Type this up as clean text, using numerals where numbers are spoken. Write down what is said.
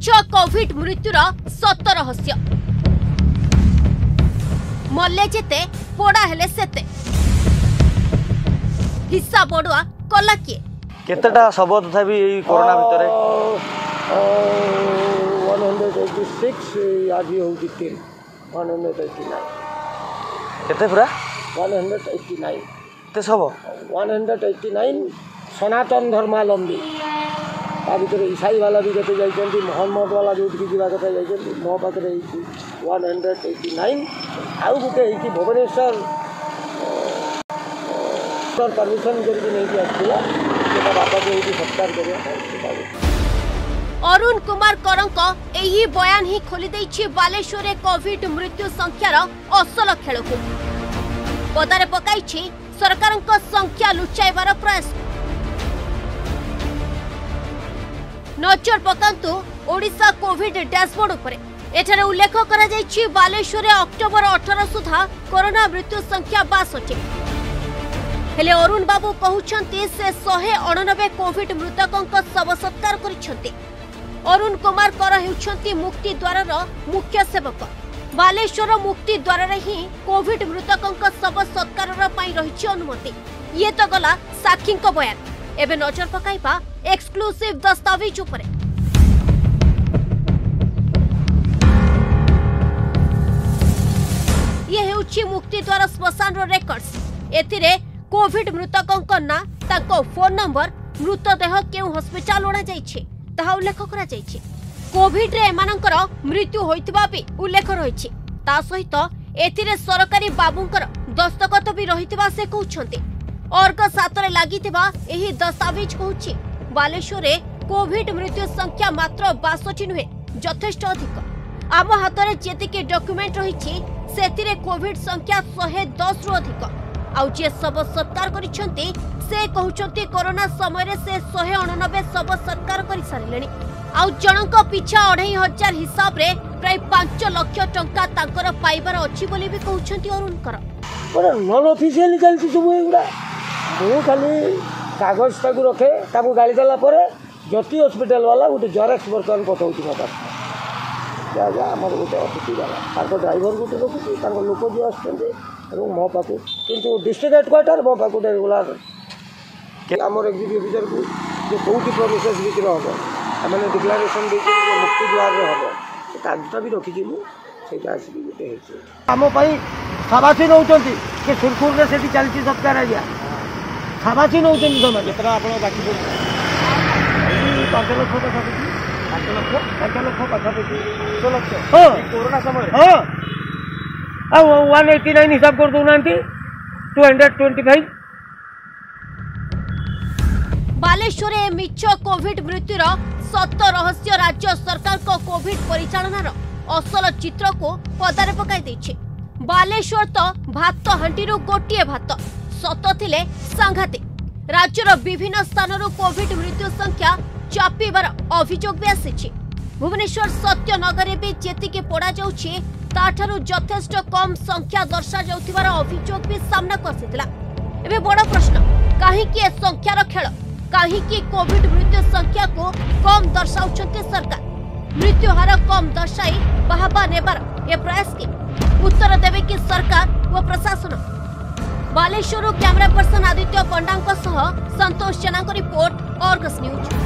मिछ Covid मृत्युर सत रहस्य मल्ले जेते पोड़ा हेले सेते हिस्सा बड़ुआ कला किए केतेटा सब तथापि कोरोना भितर 186 आज होगी 189 केते पूरा 189 ते सब 189 सनातन धर्मावलंबी ता भर ईसाई वाला भी केते जाइछन्ती मोहम्मद वाला जो जीवा कथा जाइछन्ती मो पाखरे 189 आउ गुटे एठी भुवनेश्वर परमिशन करके नहीं आसला बापा को एठी सत्कार करिया। अरुण कुमार करंक एही बयान ही खोली देछि बालेश्वर कोविड मृत्यु संख्यार असल खेल को पदारे पकाइछि सरकारक संख्या लुचाइबार प्रयास। नजर पकांतु ओडिशा कोविड डैशबोर्ड उपरे एठारे उल्लेख करा जाइछि बालेश्वर अक्टोबर 18 सुधा कोरोना मृत्यु संख्या 62 हेले अरुण बाबू कहउछन्ती से 189 कोविड मृतकक शव सत्कार करिछन्ती। अरुण कुमार कर हेउछन्ती मुक्ति द्वार मुख्य सेवक बालेश्वर मुक्ति द्वार ही कोविड मृतकक शव सत्कार पई रहिछि अनुमति। ये तो गला साक्षीक बयान एबे नजर पकाइबा एक्सक्लूसिव दस्तावेज उपरे। ये हेउछि मुक्ति द्वार श्मशान रेकर्ड्स एथिरे कोविड मृतकक ना ताको फोन नंबर मृतदेह केउ हॉस्पिटल ओणा जाइछि ताहा उल्लेख करा जाइछि। कोविड रे एमानकर मृत्यु होइतबा भी उल्लेख रहिछि ता सहित एथिरे सरकारी बाबूंकर दस्तखत भी रहितबा से कहउछन्ती। अर्ग 7 रे लागितबा एही दस्तावेज कहउछि बालेश्वर कोविड मृत्यु संख्या मात्र 62 नुहे यथेष्ट अधिक। आम हाथ में जेतिके डॉक्यूमेंट रही से कोविड संख्या 110 रु अधिक आउ जे सब सत्कार करिसेंती से कहउछंती कोरोना समय रे से 189 सब सत्कार करि सारिलेनी आउ जनक पिछा 2500 हिसाब रे प्राय 5 लाख टंका तांकर पाइबार अछि बोली भी कहउछंती अरुणकर। पर नॉन ऑफिशियल चलती सब एगुडा मु खाली कागज ताकू रखे ताकू गाड़ी देला परे ज्योति हॉस्पिटल वाला गोटे जेरक्स बर्तन पठाउछि मो पास जा जा हमर गोटे ऑफिस वाला ताको ड्राइवर गोटे रखुछि ताको लोक जो आछन्ते एवं मो पाकू किंतु डिस्ट्रिक्ट हेडक्वार्टर मो पाकू रेगुलर हमर एग्जीक्यूटिव ऑफिसर को जे कोउटी प्रोसेस भीतर हो हमने डिक्लेरेशन दे मुक्ति द्वार रे हो कागजटा भी रखिछि मु सेटा आसी गोटे हेछि हम पई साबासी नउचंती के सुरखुर रे सेठी चलछि सत्कार आज्ञा साबासी नउचंती समय केतरा आपण बाकी 5 लाख पाखापाखि 5 लाख पाखापाखि 100 लाख कोरोना समय हाँ 189 हिसाब कर दौना 225 बालेश्वर मिछ कोविड मृत्युर सत रहस्य राज्य सरकार को कोविड परिचालनार असल चित्र को पदारे पकाई देछि। बालेश्वर तो भात हांडी गोटे भात सत थिले सांघातिक राज्यर विभिन्न स्थान कोविड मृत्यु संख्या चापिबार अभियोग भी आसी। भुवनेश्वर सत्यनगर भी जेतिके पड़ा जाउछि ताठारु यथेष्ट कम संख्या दर्शा जाउथिबार अभियोग भी सामना करसितला। एबे बड़ प्रश्न काहे कि संख्यार खेल काहे कि कोविड मृत्यु संख्या को कम दर्शाउछन्ते सरकार मृत्यु हार कम दर्शाई बाहबा नेबार ए प्रयास की उत्तर देवे कि सरकार व प्रशासन। बालेश्वर कैमरा पर्सन आदित्य पंडांक सह Santosh Jena report Argus news.